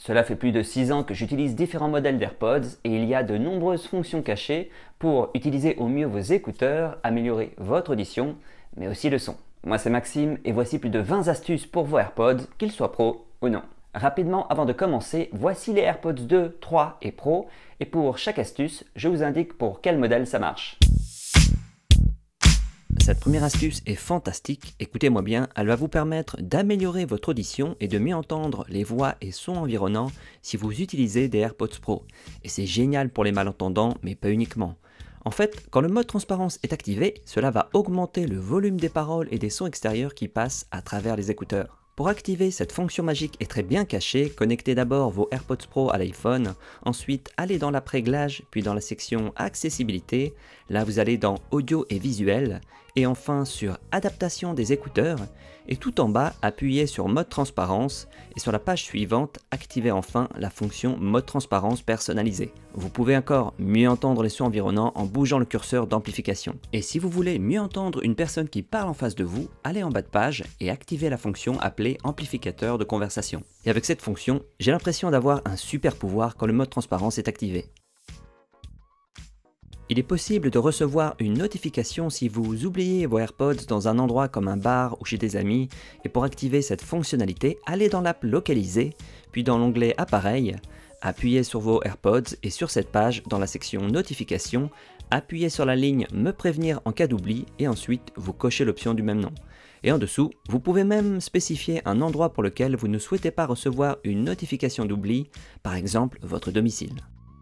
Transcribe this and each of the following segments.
Cela fait plus de 6 ans que j'utilise différents modèles d'AirPods et il y a de nombreuses fonctions cachées pour utiliser au mieux vos écouteurs, améliorer votre audition, mais aussi le son. Moi c'est Maxime et voici plus de 20 astuces pour vos AirPods, qu'ils soient pro ou non. Rapidement, avant de commencer, voici les AirPods 2, 3 et Pro et pour chaque astuce, je vous indique pour quel modèle ça marche. Cette première astuce est fantastique, écoutez-moi bien, elle va vous permettre d'améliorer votre audition et de mieux entendre les voix et sons environnants si vous utilisez des AirPods Pro. Et c'est génial pour les malentendants, mais pas uniquement. En fait, quand le mode transparence est activé, cela va augmenter le volume des paroles et des sons extérieurs qui passent à travers les écouteurs. Pour activer cette fonction magique et très bien cachée, connectez d'abord vos AirPods Pro à l'iPhone, ensuite allez dans l'app Réglages, puis dans la section Accessibilité, là vous allez dans Audio et Visuel, et enfin sur Adaptation des écouteurs, et tout en bas appuyez sur Mode Transparence, et sur la page suivante, activez enfin la fonction Mode Transparence personnalisé. Vous pouvez encore mieux entendre les sons environnants en bougeant le curseur d'amplification. Et si vous voulez mieux entendre une personne qui parle en face de vous, allez en bas de page et activez la fonction appelée amplificateur de conversation. Et avec cette fonction, j'ai l'impression d'avoir un super pouvoir quand le mode transparence est activé. Il est possible de recevoir une notification si vous oubliez vos AirPods dans un endroit comme un bar ou chez des amis, et pour activer cette fonctionnalité, allez dans l'app Localiser, puis dans l'onglet Appareil, appuyez sur vos AirPods et sur cette page, dans la section Notifications, appuyez sur la ligne Me prévenir en cas d'oubli et ensuite vous cochez l'option du même nom. Et en dessous, vous pouvez même spécifier un endroit pour lequel vous ne souhaitez pas recevoir une notification d'oubli, par exemple votre domicile.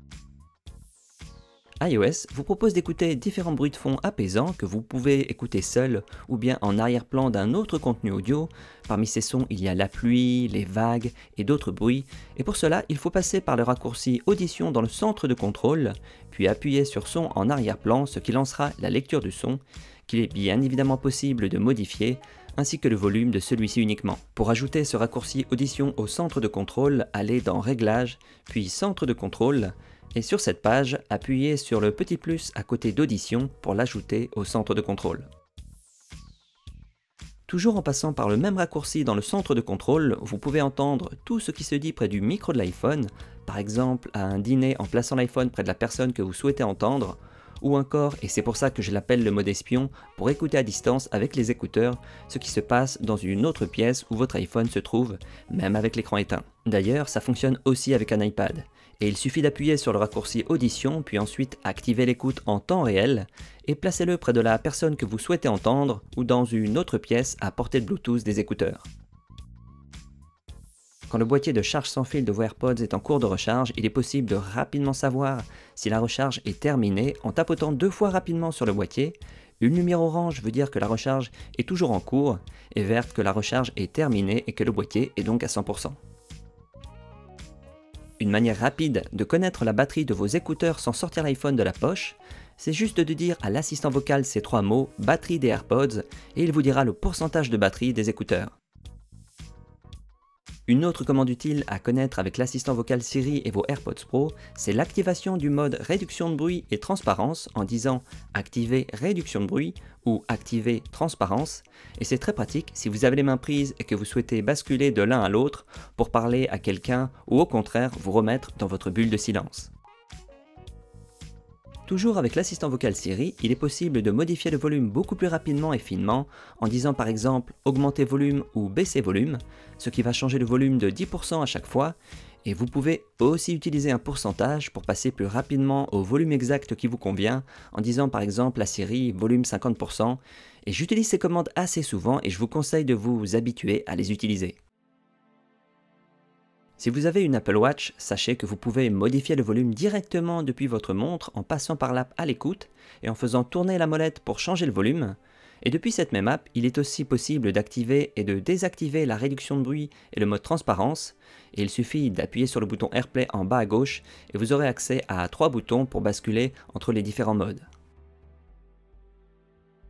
iOS vous propose d'écouter différents bruits de fond apaisants que vous pouvez écouter seul ou bien en arrière-plan d'un autre contenu audio. Parmi ces sons, il y a la pluie, les vagues et d'autres bruits. Et pour cela, il faut passer par le raccourci Audition dans le centre de contrôle, puis appuyer sur Son en arrière-plan, ce qui lancera la lecture du son, qu'il est bien évidemment possible de modifier, ainsi que le volume de celui-ci uniquement. Pour ajouter ce raccourci Audition au centre de contrôle, allez dans Réglages, puis Centre de contrôle, et sur cette page, appuyez sur le petit plus à côté d'Audition pour l'ajouter au centre de contrôle. Toujours en passant par le même raccourci dans le centre de contrôle, vous pouvez entendre tout ce qui se dit près du micro de l'iPhone, par exemple à un dîner en plaçant l'iPhone près de la personne que vous souhaitez entendre, ou encore, et c'est pour ça que je l'appelle le mode espion, pour écouter à distance avec les écouteurs ce qui se passe dans une autre pièce où votre iPhone se trouve, même avec l'écran éteint. D'ailleurs, ça fonctionne aussi avec un iPad. Et il suffit d'appuyer sur le raccourci Audition, puis ensuite activer l'écoute en temps réel, et placez-le près de la personne que vous souhaitez entendre, ou dans une autre pièce à portée de Bluetooth des écouteurs. Quand le boîtier de charge sans fil de vos AirPods est en cours de recharge, il est possible de rapidement savoir si la recharge est terminée en tapotant 2 fois rapidement sur le boîtier. Une lumière orange veut dire que la recharge est toujours en cours, et verte que la recharge est terminée et que le boîtier est donc à 100%. Une manière rapide de connaître la batterie de vos écouteurs sans sortir l'iPhone de la poche, c'est juste de dire à l'assistant vocal ces 3 mots « batterie des AirPods » et il vous dira le pourcentage de batterie des écouteurs. Une autre commande utile à connaître avec l'assistant vocal Siri et vos AirPods Pro, c'est l'activation du mode réduction de bruit et transparence en disant « activer réduction de bruit » ou « activer transparence » et c'est très pratique si vous avez les mains prises et que vous souhaitez basculer de l'un à l'autre pour parler à quelqu'un ou au contraire vous remettre dans votre bulle de silence. Toujours avec l'assistant vocal Siri, il est possible de modifier le volume beaucoup plus rapidement et finement en disant par exemple augmenter volume ou baisser volume, ce qui va changer le volume de 10% à chaque fois, et vous pouvez aussi utiliser un pourcentage pour passer plus rapidement au volume exact qui vous convient en disant par exemple à Siri volume 50%, et j'utilise ces commandes assez souvent et je vous conseille de vous habituer à les utiliser. Si vous avez une Apple Watch, sachez que vous pouvez modifier le volume directement depuis votre montre en passant par l'app à l'écoute et en faisant tourner la molette pour changer le volume. Et depuis cette même app, il est aussi possible d'activer et de désactiver la réduction de bruit et le mode transparence. Et il suffit d'appuyer sur le bouton AirPlay en bas à gauche et vous aurez accès à 3 boutons pour basculer entre les différents modes.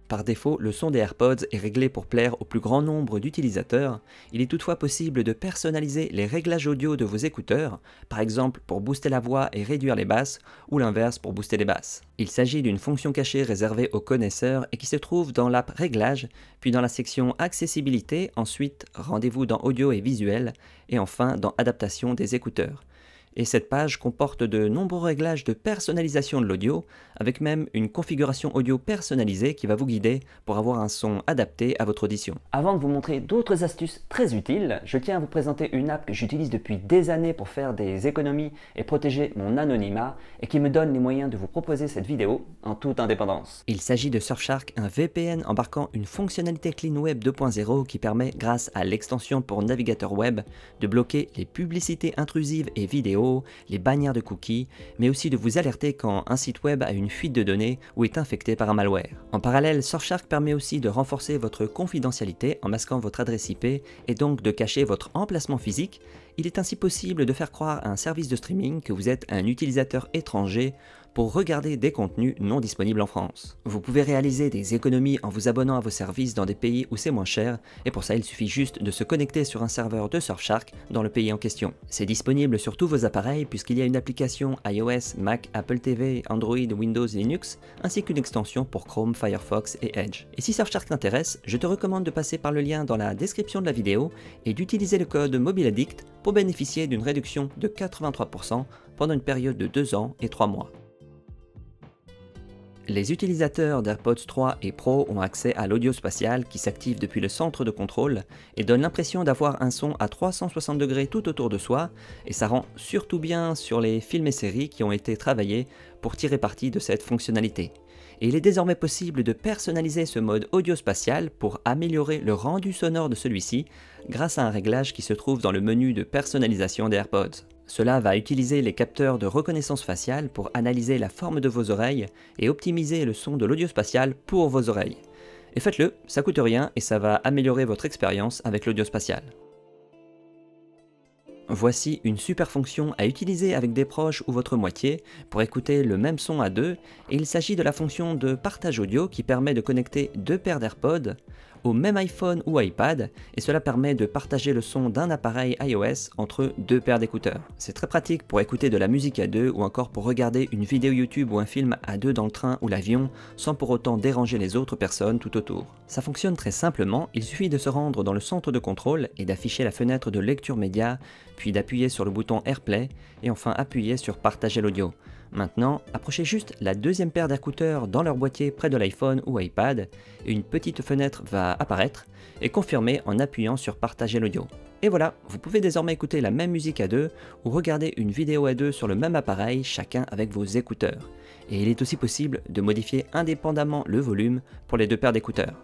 Par défaut, le son des AirPods est réglé pour plaire au plus grand nombre d'utilisateurs. Il est toutefois possible de personnaliser les réglages audio de vos écouteurs, par exemple pour booster la voix et réduire les basses, ou l'inverse pour booster les basses. Il s'agit d'une fonction cachée réservée aux connaisseurs et qui se trouve dans l'app Réglages, puis dans la section Accessibilité, ensuite Rendez-vous dans Audio et Visuel, et enfin dans Adaptation des écouteurs. Et cette page comporte de nombreux réglages de personnalisation de l'audio, avec même une configuration audio personnalisée qui va vous guider pour avoir un son adapté à votre audition. Avant de vous montrer d'autres astuces très utiles, je tiens à vous présenter une app que j'utilise depuis des années pour faire des économies et protéger mon anonymat, et qui me donne les moyens de vous proposer cette vidéo en toute indépendance. Il s'agit de Surfshark, un VPN embarquant une fonctionnalité Clean Web 2.0 qui permet, grâce à l'extension pour navigateur web, de bloquer les publicités intrusives et vidéos, les bannières de cookies, mais aussi de vous alerter quand un site web a une fuite de données ou est infecté par un malware. En parallèle, Surfshark permet aussi de renforcer votre confidentialité en masquant votre adresse IP et donc de cacher votre emplacement physique. Il est ainsi possible de faire croire à un service de streaming que vous êtes un utilisateur étranger pour regarder des contenus non disponibles en France. Vous pouvez réaliser des économies en vous abonnant à vos services dans des pays où c'est moins cher, et pour ça il suffit juste de se connecter sur un serveur de Surfshark dans le pays en question. C'est disponible sur tous vos appareils puisqu'il y a une application iOS, Mac, Apple TV, Android, Windows, Linux, ainsi qu'une extension pour Chrome, Firefox et Edge. Et si Surfshark t'intéresse, je te recommande de passer par le lien dans la description de la vidéo et d'utiliser le code MobileAddict pour bénéficier d'une réduction de 83% pendant une période de 2 ans et 3 mois. Les utilisateurs d'AirPods 3 et Pro ont accès à l'audio spatial qui s'active depuis le centre de contrôle et donne l'impression d'avoir un son à 360 degrés tout autour de soi, et ça rend surtout bien sur les films et séries qui ont été travaillés pour tirer parti de cette fonctionnalité. Et il est désormais possible de personnaliser ce mode audio spatial pour améliorer le rendu sonore de celui-ci grâce à un réglage qui se trouve dans le menu de personnalisation des AirPods. Cela va utiliser les capteurs de reconnaissance faciale pour analyser la forme de vos oreilles et optimiser le son de l'audio spatial pour vos oreilles. Et faites-le, ça coûte rien et ça va améliorer votre expérience avec l'audio spatial. Voici une super fonction à utiliser avec des proches ou votre moitié pour écouter le même son à deux, et il s'agit de la fonction de partage audio qui permet de connecter deux paires d'AirPods au même iPhone ou iPad, et cela permet de partager le son d'un appareil iOS entre deux paires d'écouteurs. C'est très pratique pour écouter de la musique à deux ou encore pour regarder une vidéo YouTube ou un film à deux dans le train ou l'avion sans pour autant déranger les autres personnes tout autour. Ça fonctionne très simplement, il suffit de se rendre dans le centre de contrôle et d'afficher la fenêtre de lecture média, puis d'appuyer sur le bouton AirPlay et enfin appuyer sur Partager l'audio. Maintenant, approchez juste la deuxième paire d'écouteurs dans leur boîtier près de l'iPhone ou iPad, et une petite fenêtre va apparaître, et confirmez en appuyant sur Partager l'audio. Et voilà, vous pouvez désormais écouter la même musique à deux, ou regarder une vidéo à deux sur le même appareil, chacun avec vos écouteurs. Et il est aussi possible de modifier indépendamment le volume pour les deux paires d'écouteurs.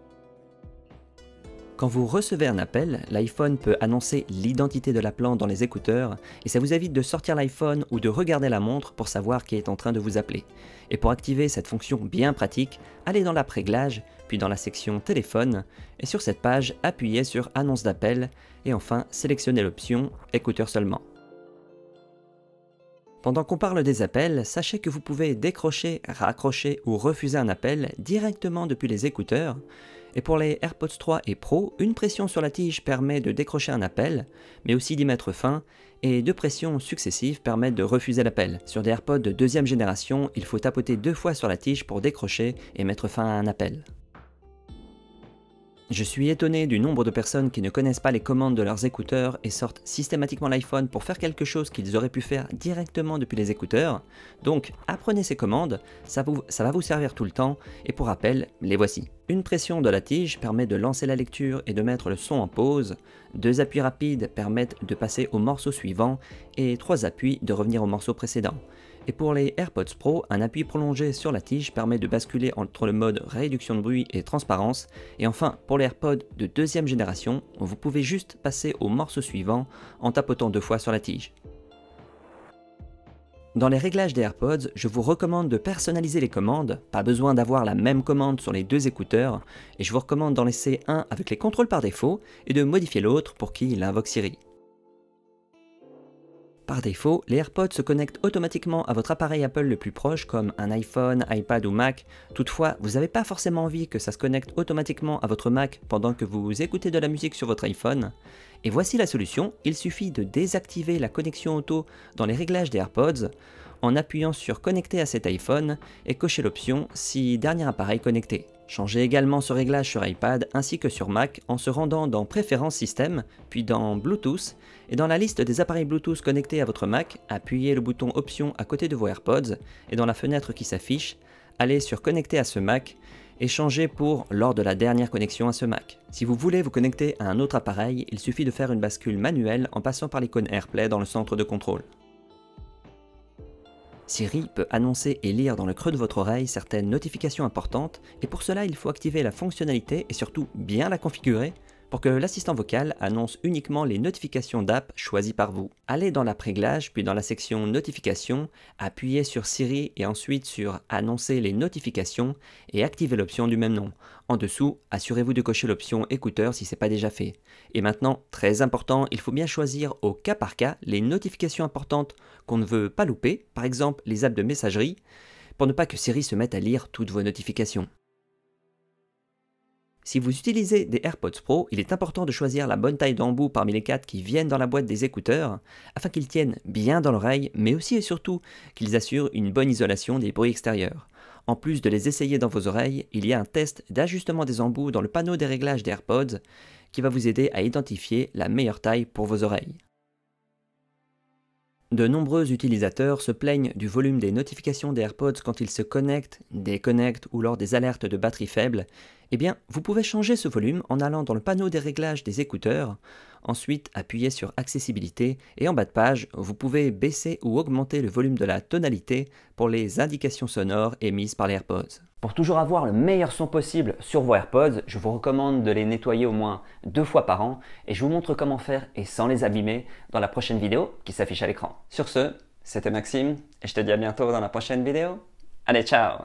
Quand vous recevez un appel, l'iPhone peut annoncer l'identité de l'appelant dans les écouteurs et ça vous évite de sortir l'iPhone ou de regarder la montre pour savoir qui est en train de vous appeler. Et pour activer cette fonction bien pratique, allez dans l'app Réglages, puis dans la section Téléphone, et sur cette page, appuyez sur Annonce d'appel et enfin sélectionnez l'option Écouteurs seulement. Pendant qu'on parle des appels, sachez que vous pouvez décrocher, raccrocher ou refuser un appel directement depuis les écouteurs. Et pour les AirPods 3 et Pro, une pression sur la tige permet de décrocher un appel, mais aussi d'y mettre fin, et deux pressions successives permettent de refuser l'appel. Sur des AirPods de deuxième génération, il faut tapoter 2 fois sur la tige pour décrocher et mettre fin à un appel. Je suis étonné du nombre de personnes qui ne connaissent pas les commandes de leurs écouteurs et sortent systématiquement l'iPhone pour faire quelque chose qu'ils auraient pu faire directement depuis les écouteurs. Donc apprenez ces commandes, ça va vous servir tout le temps, et pour rappel, les voici. Une pression de la tige permet de lancer la lecture et de mettre le son en pause, 2 appuis rapides permettent de passer au morceau suivant, et 3 appuis de revenir au morceau précédent. Et pour les AirPods Pro, un appui prolongé sur la tige permet de basculer entre le mode réduction de bruit et transparence. Et enfin, pour les AirPods de deuxième génération, vous pouvez juste passer au morceau suivant en tapotant 2 fois sur la tige. Dans les réglages des AirPods, je vous recommande de personnaliser les commandes, pas besoin d'avoir la même commande sur les 2 écouteurs, et je vous recommande d'en laisser un avec les contrôles par défaut et de modifier l'autre pour qu'il invoque Siri. Par défaut, les AirPods se connectent automatiquement à votre appareil Apple le plus proche comme un iPhone, iPad ou Mac. Toutefois, vous n'avez pas forcément envie que ça se connecte automatiquement à votre Mac pendant que vous écoutez de la musique sur votre iPhone. Et voici la solution, il suffit de désactiver la connexion auto dans les réglages des AirPods en appuyant sur connecter à cet iPhone et cocher l'option si dernier appareil connecté. Changez également ce réglage sur iPad ainsi que sur Mac en se rendant dans Préférences système, puis dans Bluetooth, et dans la liste des appareils Bluetooth connectés à votre Mac, appuyez le bouton Options à côté de vos AirPods, et dans la fenêtre qui s'affiche, allez sur Connecter à ce Mac, et changez pour lors de la dernière connexion à ce Mac. Si vous voulez vous connecter à un autre appareil, il suffit de faire une bascule manuelle en passant par l'icône AirPlay dans le centre de contrôle. Siri peut annoncer et lire dans le creux de votre oreille certaines notifications importantes et pour cela il faut activer la fonctionnalité et surtout bien la configurer pour que l'assistant vocal annonce uniquement les notifications d'app choisies par vous. Allez dans l'app Réglages puis dans la section Notifications, appuyez sur Siri et ensuite sur Annoncer les notifications et activez l'option du même nom. En dessous, assurez-vous de cocher l'option Écouteurs si ce n'est pas déjà fait. Et maintenant, très important, il faut bien choisir au cas par cas les notifications importantes qu'on ne veut pas louper, par exemple les apps de messagerie, pour ne pas que Siri se mette à lire toutes vos notifications. Si vous utilisez des AirPods Pro, il est important de choisir la bonne taille d'embout parmi les 4 qui viennent dans la boîte des écouteurs, afin qu'ils tiennent bien dans l'oreille, mais aussi et surtout qu'ils assurent une bonne isolation des bruits extérieurs. En plus de les essayer dans vos oreilles, il y a un test d'ajustement des embouts dans le panneau des réglages des AirPods qui va vous aider à identifier la meilleure taille pour vos oreilles. De nombreux utilisateurs se plaignent du volume des notifications des AirPods quand ils se connectent, déconnectent ou lors des alertes de batterie faible. Eh bien, vous pouvez changer ce volume en allant dans le panneau des réglages des écouteurs, ensuite appuyez sur Accessibilité et en bas de page, vous pouvez baisser ou augmenter le volume de la tonalité pour les indications sonores émises par les AirPods. Pour toujours avoir le meilleur son possible sur vos AirPods, je vous recommande de les nettoyer au moins 2 fois par an et je vous montre comment faire et sans les abîmer dans la prochaine vidéo qui s'affiche à l'écran. Sur ce, c'était Maxime et je te dis à bientôt dans la prochaine vidéo. Allez, ciao!